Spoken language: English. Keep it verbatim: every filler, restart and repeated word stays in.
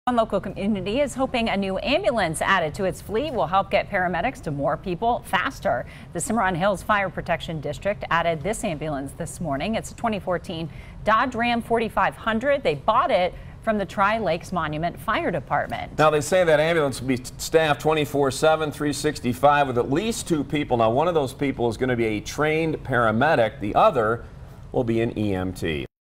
One local community is hoping a new ambulance added to its fleet will help get paramedics to more people faster. The Cimarron Hills Fire Protection District added this ambulance this morning. It's a twenty fourteen Dodge Ram forty-five hundred. They bought it from the Tri-Lakes Monument Fire Department. Now, they say that ambulance will be staffed twenty-four seven, three sixty-five with at least two people. Now, one of those people is going to be a trained paramedic. The other will be an E M T.